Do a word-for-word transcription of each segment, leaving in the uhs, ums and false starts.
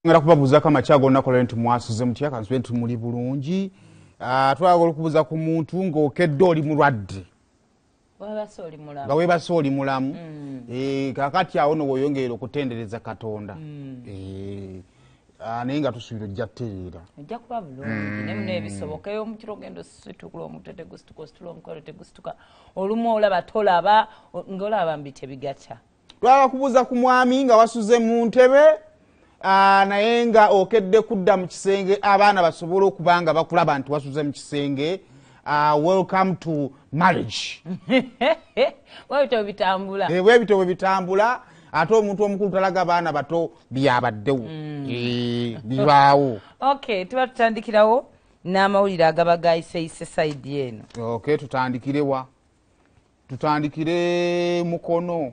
ngara kubabuza kama kyago nakola nti mwasuze mutya kanzwe nti muli bulungi ah twagala kubuza ku muntu ng'okedde oli mulwadde webase oli mulamu nga webase oli mulamu eh kakati awo no woyongera okutendereza Katonda eh naye nga tusuubira ojja ttereera ojja kuba bulungi ne muno ebisobokayo mu kirogendo situkula omutete gusituka ositula omukolo tegusituka olumu olaba tolaba ng'olaba mbi tebigatta twala kubuza ku mwami nga wasuze mu ntebe naye nga okedde kudda mu kisenge abaana basobola okubanga bakulaba nti wasuze mu kisenge welcome to marriage webito bitambula webito bitambula ate omuntu omukulu talaga abaana bato byabaddewo bibaawo okay tuba tutandikirawo n'amawulire agaba gayiseyise sayidi eno okay tutandikirewa tutandikire mukono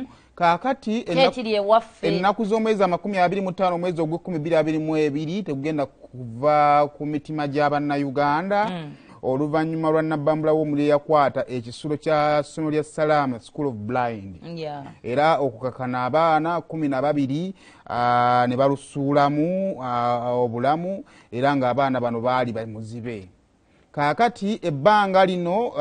kakati ennaku z'omwezi amakumi abiri mu ttaano omwezi ogw'ekkumi bbiri abiri mu ebiri tegugenda kuva ku mitima gy'abannayuganda oluvannyuma lwa nabbambula w'omuli eyakwata ekisulo kya ssomero lya Salama School of Blind era okukakana abaana kumi na babiri ne balusuulamu obulamu era ng'abaana bano baali bamuzibe kakati ebbanga lino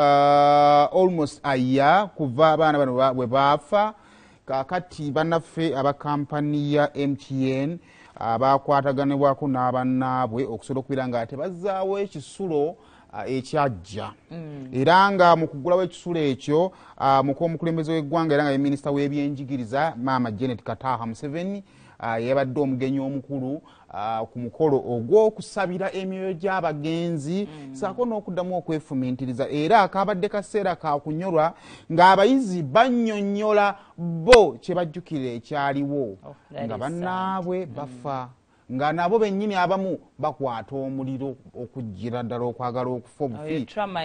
almost aya kuva abaana bano bwe baafa kakati bannaffe aba kampani ya M T N abakwataganibwako n'abannaabwe okusobola okubeera nga ate bazzaawo ekisulo ekyajja era nga mu kugulawo ekisulo ekyo mukomukulembeze w'eggwanga era nga ye minisita w'ebyenjigiriza maama Janet Kataha Museveni yabadde omugenyi omukulu ku mukolo ogw'okusabira emyoyo gy'abagenzi saako n'okuddamu okwefumintiriza era akabadde kaseera kakunyolwa ng'abayizi bannyonnyola bo kye bajjukira ekyaliwo nga bannaabwe bafa nga nabo bennyini abamu bakwata omuliro okujjira ddala okwagala okufa obufi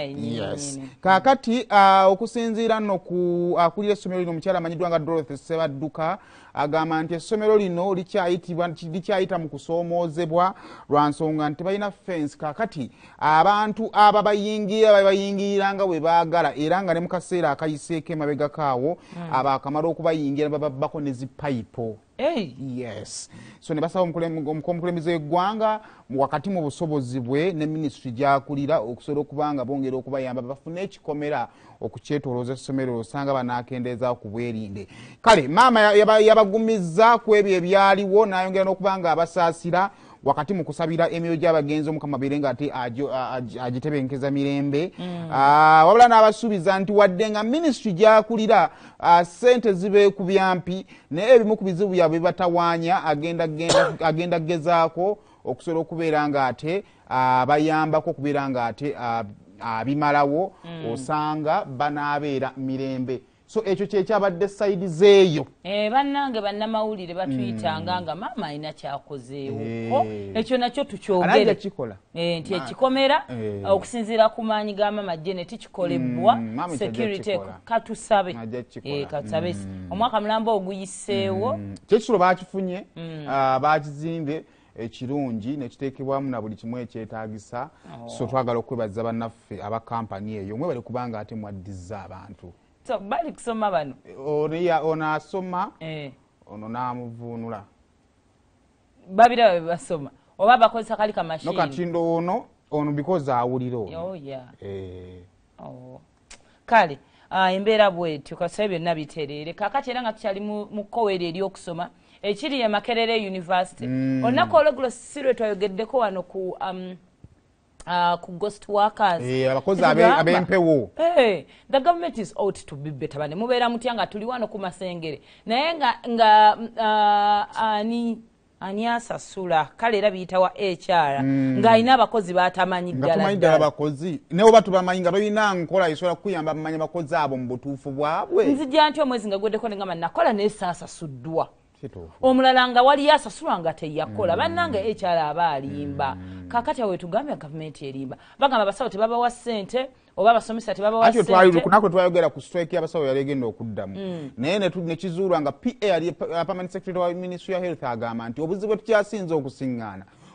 yes. kakati uh, okusinziira nno ku akulira essomero lino omukyala amanyiddwa nga Dorothy Sebadduka agamba nti essomero lino likyayitibwa likyayita mu kusoomoozebwa lwa nsonga nti balina fence kakati abantu aba bayingira babayingirira nga bwe baagala era nga ne mu kaseera akayiseeko emabega kaawo mm. abakamala okubayingira bababbako ne zipayipo Hey. Yes. So ne basaba omukulembeze w'eggwanga wakati mu busobozi bwe ne ministry gy'akulira okusobola okubanga bongera okubayamba bafune ekikomera okukyetolooza essomero osanga banaakendeeza ku bwerinde. Kale maama yabagumizza ku ebyo ebyaliwo n'ayongera n'okubanga abasaasira wakati mu kusabira emyoyo gy'abagenzi omukama beere nga ate agitebenkeza mirembe wabula n'abasuubiza nti wadde nga ministry gy'akulira ssente zibe ku byampi naye ebimu ku bizibu byabwe bibatawaanya agenda gezaako okusobola okubeera nga ate bayambako okubeera nga ate abimalawo osanga banaabeera mirembe. So ekyo kyekyabadde sayidi zeeyo eh bannange bannamawulire batuyitanga nga maama alina kyakozeewo ekyo nakyo tukyogere eh nti ekikomera okusinziira ku maanyi ga maama Janet kikolebwa security katusabe eh katusabe omwaka mulamba oguyiseewo kyekisulo baakifunye baakizimbe ekirungi nekiteekebwamu na buli kimu ekyetaagisa so twagala okwebaza bannaffe aba kampani eyo mwe bali kubanga ate mwaddiza abantu. So bali kusoma bano oriya ona asoma eh ono namuvuunula babira basoma oba bakozesa kali ka machine no katindo ono ono because awulira ono oh yeah eh oh kale ah embeera bwetyo kasebe byonna biterere kakati era nga tukyali mu kowere eri okusoma ekiri ya Makerere University mm. onako ologlo sirwe twayogeddeko wano ku um Uh, ku ghost workers eh abakozi abempewo eh the government is out to be better bane mubeera mutyanga tuli wano ku masengere naye nga nga uh, ani ani asasula kale era biyita wa H R mm. nga ina abakozi batamanyi ddala nga ddala abakozi ne oba tubamanyi nga toyina nkola isola kuyamba bamanya abakozi abo mu butuufu bwabwe nzija ntyo omwezi nga gweddeko nga nakola ne sasa suddwa omulala nga wali yasasulwa nga teyakola bannange H R aba alimba kakati awe tugambye gavumenti erimba bagamba abasawo tebabawa ssente oba abasomesa tebabawa ssente ate twali kunako twayogera ku strike y'abasawo yali egenda okuddamu naye ne kizuulwa nga P A permanent secretary wa ministry ya health agamba nti obuzibu tukyasinze okusiŋŋaana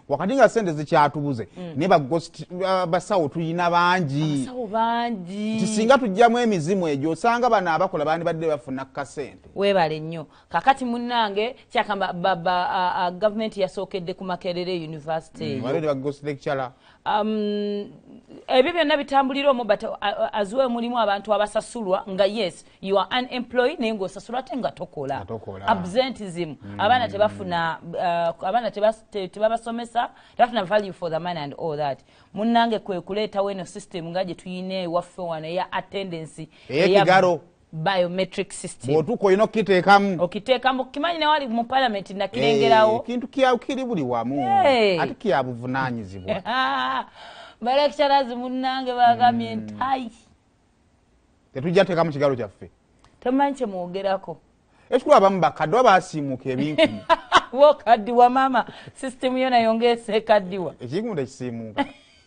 wakati nga sente zikyatubuze ne basawo tulina bangi abasawo bangi tisinga tujjamu emizimu egyo osanga bano abakola bandi badde bafuna kasente weebale nnyo kakati munnange kyakamba baba gavumenti yasookedde ku Makerere University wale ba ghost lecturer um ebyo byonna bitambulira omu but azuwe mulimu abantu abasasulwa nga yes you are unemployed naye ng'osasulwa ate nga tokola absenteeism abaana tebafuna abaana tebabasomesa tebafuna value for the money and all that munnange kwe kuleetawo eno system nga gye tuyina ewaffe wano eya attendance eyekigalo biometric system bw'otuuka olina okukiteekamu okiteekamu kimanyi ne wali mu parliament nakirengerawo kintu kiri buli wamu ate kyabuvunaanyizibwa balekitarazi munnange bagambye entayi tetujja teekamu kigalo kyaffe temumanyi kye mwogerako ekikulu abamu bakaddiwa baasiimuuka ebinkumi wokaddiwa maama system yo nayo ngeesa ekaddiwa ekimu tekisiimuuka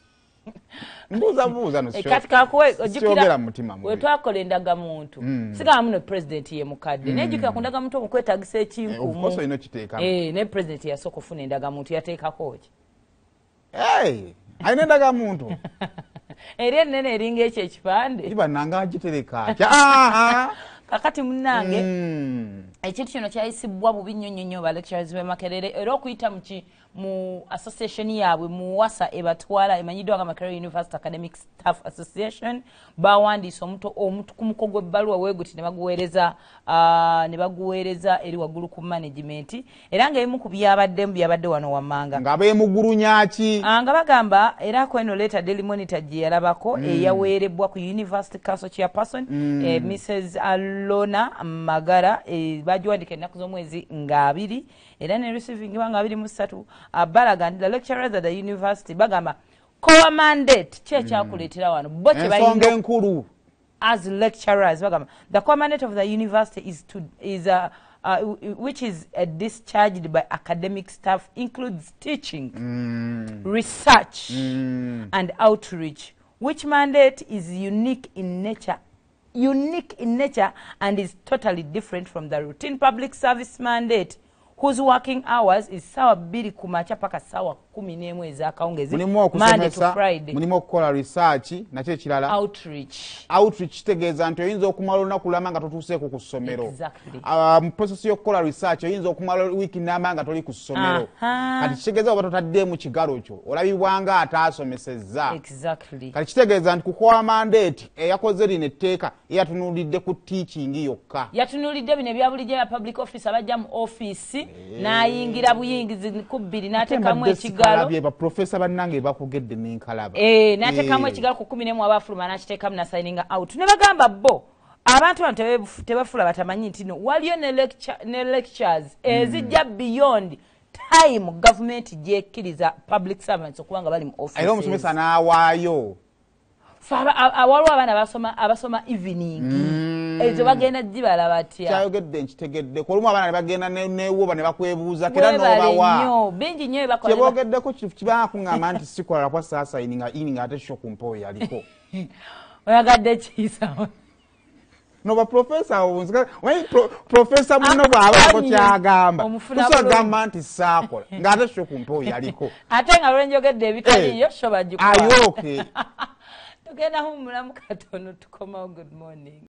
mbuuza buuza nokyogera mu mutima mubi wetwakola endagamuntu sigamba muno president ye mukadde naye jjukira ku ndagamuntu omukwetagisa ekinkumu naye president yasooka ofuna endagamuntu yateekako ki alina endagamuntu eri ennene eringa ekyo ekipande ibananga agitereka kakati munnange ekintu kino kyayisibwa bubi nnyo nnyo nnyo ba lecturers b'e Makerere era okuyita mu association yaabwe mu wasa ebatwala emanyiddwa nga Makerere University Academic Staff Association bawandiisa omuto omutu ku muko gw'ebbaluwa weeguti ne baguweereza ne baguweereza eri waggulu ku management era ng'ebimu ku byabaddemu byabadde wano wammanga nga beemugulunya ki nga bagamba era ku eno leeta Daily Monitor gye yalabako eyaweerebbwa ku University Council Chairperson Missus Alona Magara bagiwandika ennaku z'omwezi nga abiri era ne receiving nga abiri mu ssatu balaga nti the lecturers at the university bagamba core mandate kye ekyakuleetera wano bo kye ensonga enkulu as lecturers bagamba the core mandate of the university is to is a Uh, which is uh, discharged by academic staff includes teaching, mm. research, mm. and outreach, which mandate is unique in nature, unique in nature and is totally different from the routine public service mandate, whose working hours is sawa bbiri kumacha paka sawa kumi n'emu ez'akawungezi Monday to Friday. Mulimu okukola research nakyo ekirala outreach. Outreach kitegeeza nti oyinza okumala olunaku lulamba nga totuuseeko ku ssomero. Exactly. Uh, mu process y'okukola research oyinza okumala wiiki nnamba nga toli ku ssomero. Kati kitegeeza oba totaddeemu kigalo kyo olabibwanga ataasomesezza. Exactly. Kati kitegeeza nti kukola mandate eyakoze lino etteeka eyatunuulidde ku teaching yokka. Yatunuulidde bino ebya bulijjo ya public office abajja mu office n'ayingira buyingizi ku bbiri n'ateekamu ekigalo. Kalabye ba professor bannange bakugedde n'enkalaba. Eh n'ateekamu ekigalo ku kumi n'emu abafuluma n'akiteekamu na signing out. Ne bagamba bo abantu bano tebafula batamanyi nti no waliyo ne lecture ne lectures ezijja beyond time government gyekkiriza public servants okubanga bali mu office. Era omusomesa n'awaayo. Awaliwo abaana abasoma abasoma evening. Ezo bagenda jibala batya. Kyayogedde nkitegedde. Kolumu abaana ne bagenda neewuba ne bakwebuuza kera n'obawa. Nnyo bingi nnyo bakola. Kyebaogeddeko kibanga kuŋŋamba nti sikola kwa sasa ininga ininga ate sho kumpo yaliko. Oyagadde kisa. No ba professor onzika wai professor muno bwaba ko kyagamba. Tusagamba nti saakola. Ngate sho kumpo yaliko. Ate nga lwenjogedde ebitali yo sho bagikuwa. Ayoke. Tugenda humula mu katono tukomawo good morning.